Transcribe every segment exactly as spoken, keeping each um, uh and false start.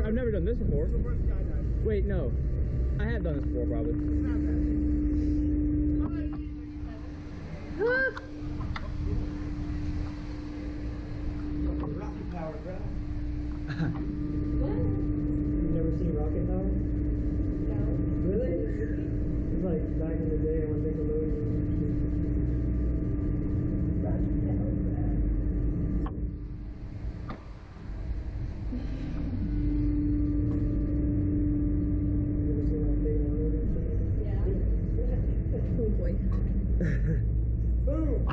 I've never done this before. Wait, no. I have done this before, probably. Rocket power, bro. What? You never seen Rocket Power? No. Really? It's like back in the day when Nickelodeon. Oh boy. Boom!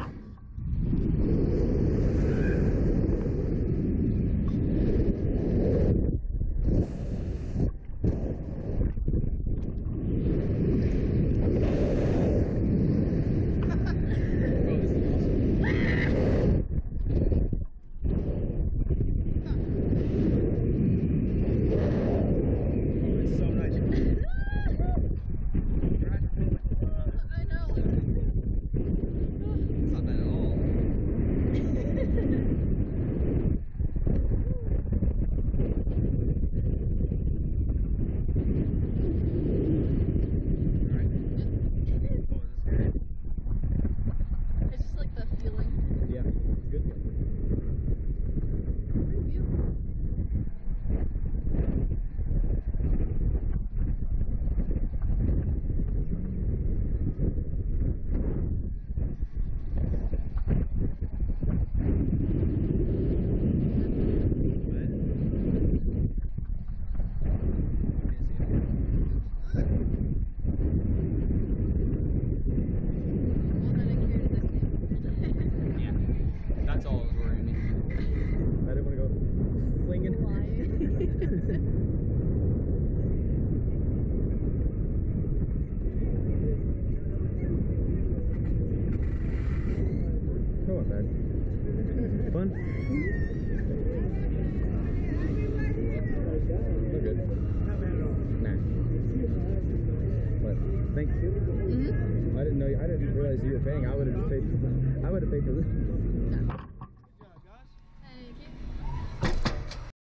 Fun? We're good. Nah. What? Thank you. Mm-hmm. I didn't know. I didn't realize you were paying. I would have just paid. I would have paid for this.